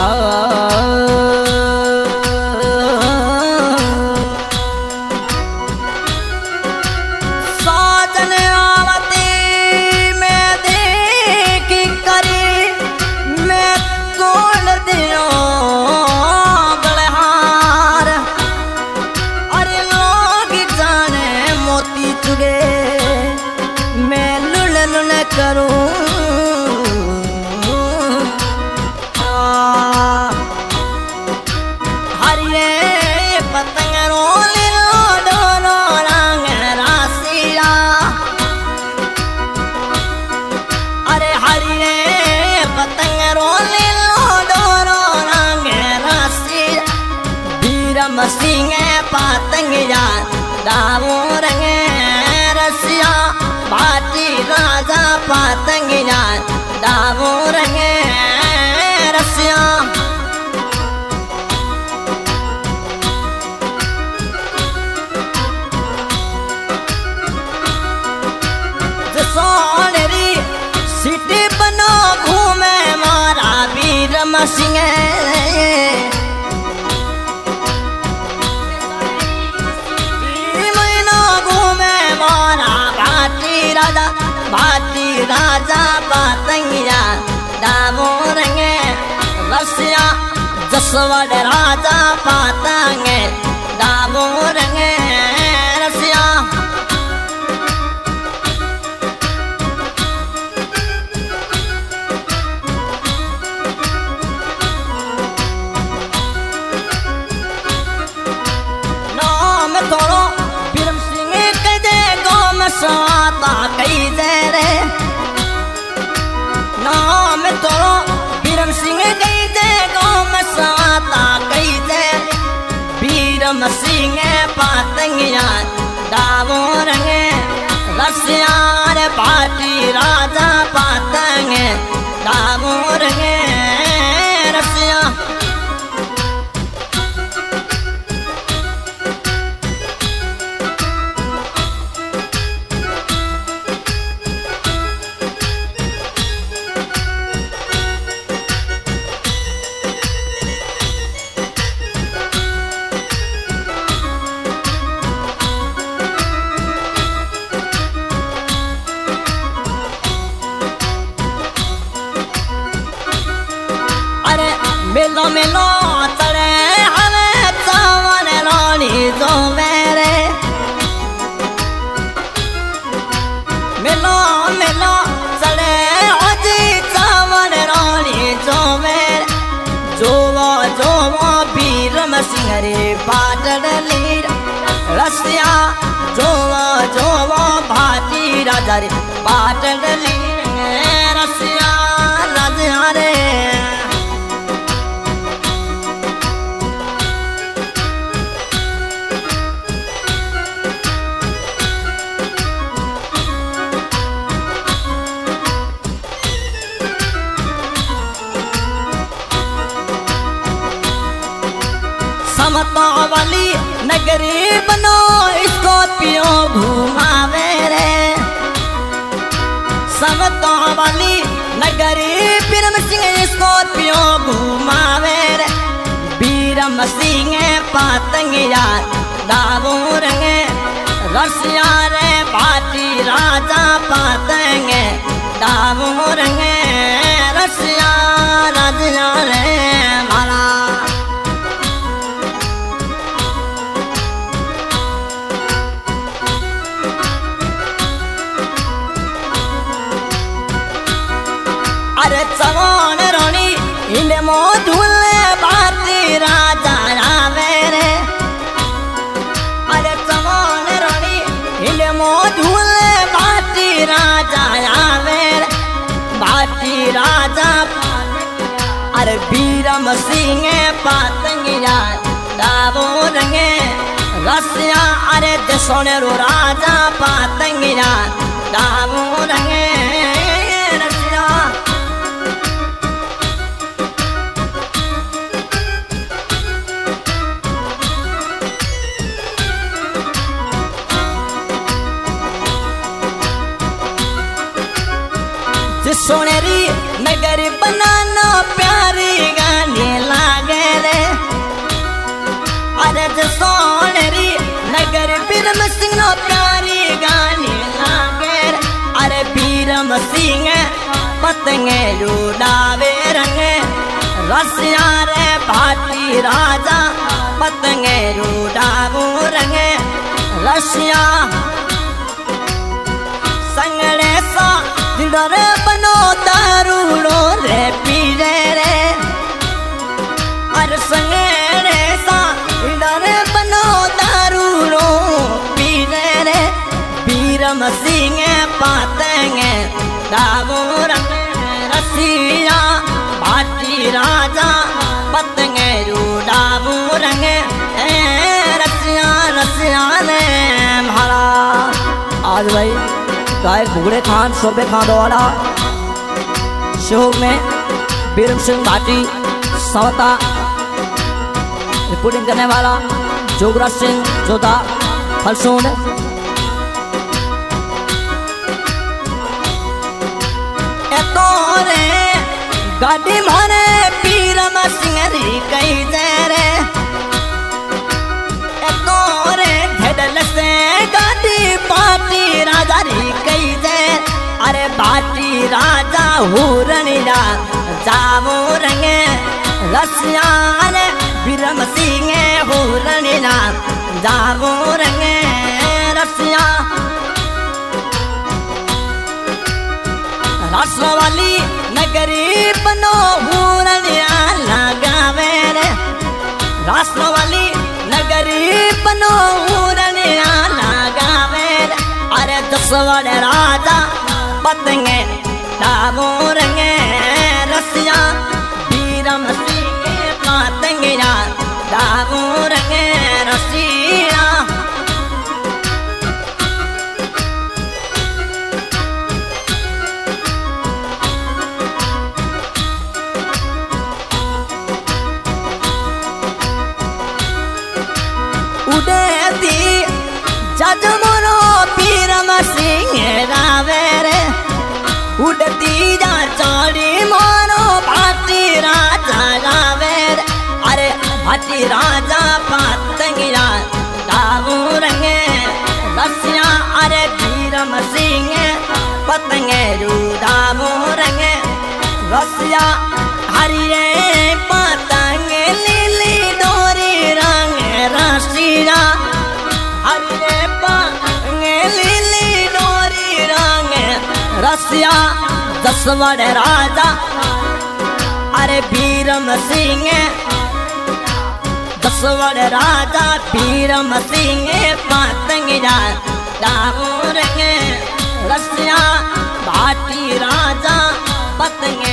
मसींगे पातंगिया दावो रंगे रसिया भाटी राजा पातंगिया दावो रंगे रसिया सोनेरी सिटी बनो घूमे मारा वीर मसींगे भाटी राजा पातंगिया दावो रंगे रसिया जसवड़ राजा पातंगे दावो रंगे रसिया नाम तोड़ो बिरम सिंह कदे गोम साता कई दे रे नाम तोड़ो बिरम सिंह कई दे गोम साता कई दे बिरम सिंह पातंगिया दावो रंगे रसिया रे भाटी राजा पातंगे दावो रंगे रसिया मेलो मेलो तड़े हमें चावन रानी जो मेरे मेलो मेलो तड़े अजी चावन रानी जो मेरे जो वीर मसिंह रे पाटड़ लीर रसिया जो भाटी राजा रे पाटड़ लीर रसिया राजा रे समता वाली नगरी बनो इसको पियो घुमावे रे समता वाली नगरी बिरम सिंह इसको पियो घुमावे रे बिरम सिंह पातंगिया दावो रंगे रसिया रे भाटी राजा पातंगे दावो रंगे रसिया राजा रे माला अरे चवन रानी इले मोधुले भाटी राजा रावे रे अरे चवन रानी इले मोधुले भाटी राजा रावे रे भाटी राजा अरे बिरम सिंह पातंगिया दावो रंगे रसिया अरे देशोने रो राजा पातंगिया दावो रंगे रसिया सोनेरी नगरी बनाना प्यारी गाने पतंगे उड़ावे रंगे रसिया रे भाटी राजा पतंगे उड़ावू रंगे रसिया संगड़े सा दिलर बनो दारूड़ो रे पीरे रे अरे संगड़े सा दिलर बनो दारूड़ो पीरे रे बीरम सिंह पतंगे उड़ावू रंगे रसिया भाटी राजा पतंगे उड़ावू रंगे रसिया रसिया ने मारा। आज भाई गायक भुगड़े खान शोभे खान द्वारा शोक में बीरम सिंह भाटी सवता रिपोर्टिंग करने वाला जोगराज सिंह जोधा फलसून। तोरे गाड़ी मारे बीरम सिंह री कई तेरे तोरे घेडल से गाड़ी पाटी राजा री कई दे अरे बाटी राजा हुरणिया जावो रंगे रसिया रे बीरम सिंह हुरणिया जावो रंगे रसिया रासवाली नगरी बनो हुरणिया लगावे रे रासवाली नगरी बनो हुरणिया लगावे रे अरे दसवड़ राजा पतंगे उड़ावू रंगे रसिया बीरम सिंह पतंगे उड़ावू रंगे रसिया उड़ती जजमनो बीरम सिंह रावे रे उड़ती जा चौड़ी मोनो भाटी राजा रावे रे अरे भाटी राजा पतंगिया उड़ावू रंगे रसिया अरे बीरम सिंह पतंगे उड़ावू रंगे रसिया हरिये पतंगे लीली डोरी रंग रसिया हरिये पतंगे लीली डोरी रंग रसिया दसवड़ राजा अरे बीरम सिंह दसवड़ राजा बीरम सिंह पतंगिया उड़ावू रंगे रसिया भाटी राजा पतंगे